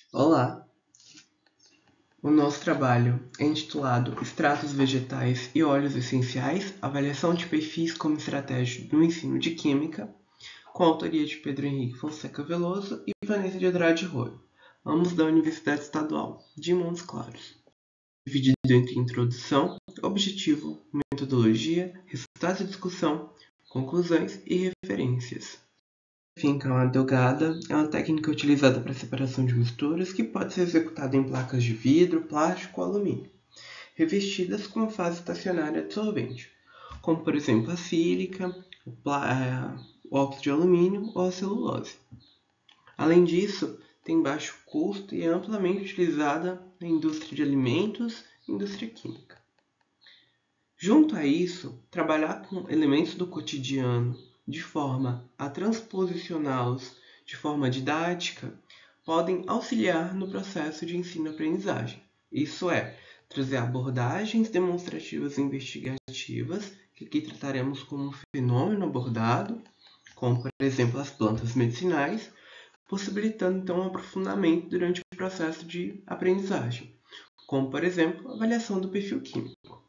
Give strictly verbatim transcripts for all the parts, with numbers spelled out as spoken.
Olá! O nosso trabalho é intitulado Extratos vegetais e óleos essenciais, avaliação de perfis como estratégia no ensino de Química, com a autoria de Pedro Henrique Fonseca Veloso e Vanessa de Andrade Royo, ambos da Universidade Estadual de Montes Claros. Dividido entre introdução, objetivo, metodologia, resultados de discussão, conclusões e referências. Fim camada delgada é uma técnica utilizada para separação de misturas que pode ser executada em placas de vidro, plástico ou alumínio, revestidas com uma fase estacionária de solvente, como por exemplo a sílica, o, o óxido de alumínio ou a celulose. Além disso, tem baixo custo e é amplamente utilizada na indústria de alimentos e indústria química. Junto a isso, trabalhar com elementos do cotidiano de forma a transposicioná-los de forma didática, podem auxiliar no processo de ensino-aprendizagem. Isso é, trazer abordagens demonstrativas e investigativas, que aqui trataremos como um fenômeno abordado, como por exemplo as plantas medicinais, possibilitando então um aprofundamento durante o processo de aprendizagem, como por exemplo a avaliação do perfil químico.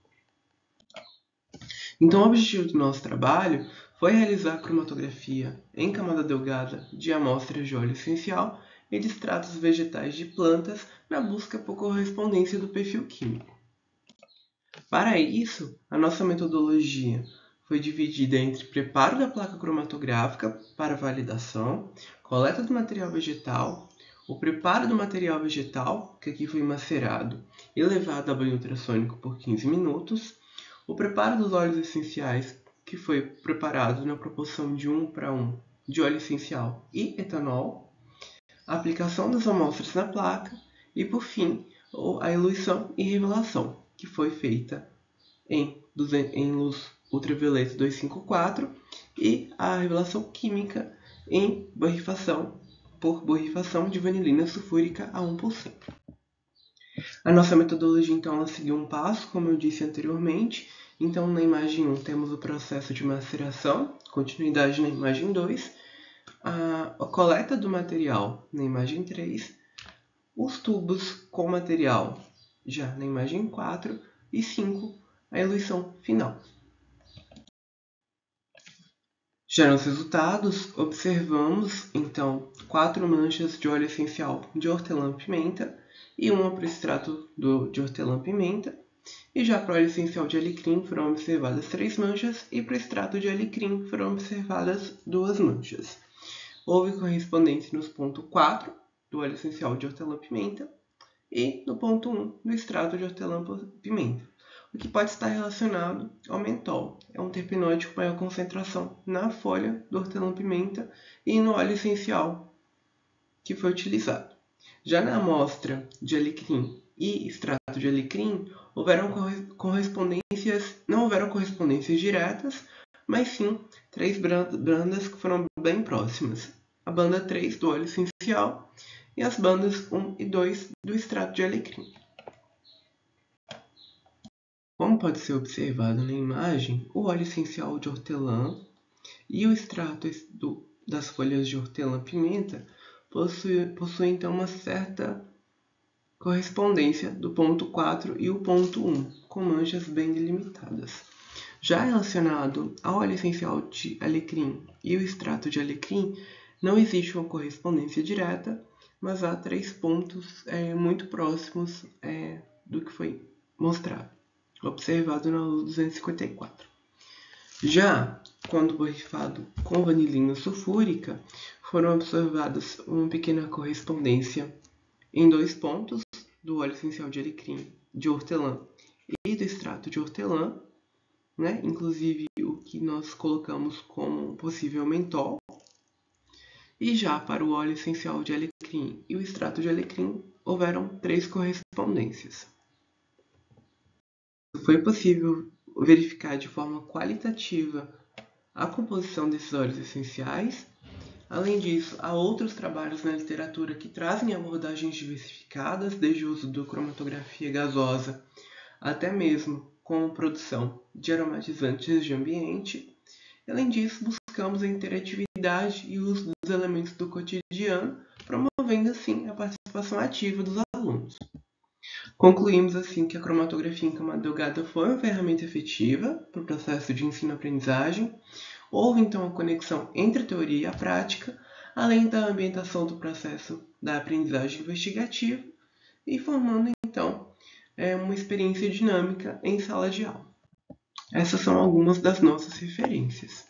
Então, o objetivo do nosso trabalho foi realizar a cromatografia em camada delgada de amostras de óleo essencial e de extratos vegetais de plantas na busca por correspondência do perfil químico. Para isso, a nossa metodologia foi dividida entre preparo da placa cromatográfica para validação, coleta do material vegetal, o preparo do material vegetal, que aqui foi macerado e levado a banho ultrassônico por quinze minutos, o preparo dos óleos essenciais, que foi preparado na proporção de um para um de óleo essencial e etanol, a aplicação das amostras na placa e, por fim, a eluição e revelação, que foi feita em, em luz ultravioleta duzentos e cinquenta e quatro e a revelação química em borrifação por borrifação de vanilina sulfúrica a um por cento. A nossa metodologia, então, ela seguiu um passo, como eu disse anteriormente. Então, na imagem um, temos o processo de maceração, continuidade na imagem dois, a, a coleta do material na imagem três, os tubos com material já na imagem quatro e cinco, a eluição final. Já nos resultados, observamos, então, quatro manchas de óleo essencial de hortelã-pimenta e uma para o extrato do, de hortelã-pimenta. E já para o óleo essencial de alecrim foram observadas três manchas e para o extrato de alecrim foram observadas duas manchas. Houve correspondência nos pontos quatro do óleo essencial de hortelã-pimenta e no ponto um do extrato de hortelã-pimenta, o que pode estar relacionado ao mentol. É um terpenóide com maior concentração na folha do hortelã-pimenta e no óleo essencial que foi utilizado. Já na amostra de alecrim e extrato de alecrim, houveram correspondências, não houveram correspondências diretas, mas sim três bandas que foram bem próximas. A banda três do óleo essencial e as bandas um e dois do extrato de alecrim. Como pode ser observado na imagem, o óleo essencial de hortelã e o extrato do, das folhas de hortelã-pimenta possuem, possuem então uma certa correspondência do ponto quatro e o ponto um, com manchas bem delimitadas. Já relacionado ao óleo essencial de alecrim e o extrato de alecrim, não existe uma correspondência direta, mas há três pontos é, muito próximos é, do que foi mostrado, observado na luz duzentos e cinquenta e quatro. Já quando borrifado com vanilina sulfúrica, foram observadas uma pequena correspondência em dois pontos do óleo essencial de alecrim, de hortelã e do extrato de hortelã, né? Inclusive o que nós colocamos como possível mentol. E já para o óleo essencial de alecrim e o extrato de alecrim, houveram três correspondências. Foi possível verificar de forma qualitativa a composição desses óleos essenciais. Além disso, há outros trabalhos na literatura que trazem abordagens diversificadas, desde o uso da cromatografia gasosa até mesmo com a produção de aromatizantes de ambiente. Além disso, buscamos a interatividade e o uso dos elementos do cotidiano, promovendo assim a participação participação ativa dos alunos. Concluímos, assim, que a cromatografia em camada delgada foi uma ferramenta efetiva para o processo de ensino-aprendizagem. Houve, então, a conexão entre a teoria e a prática, além da ambientação do processo da aprendizagem investigativa e formando, então, uma experiência dinâmica em sala de aula. Essas são algumas das nossas referências.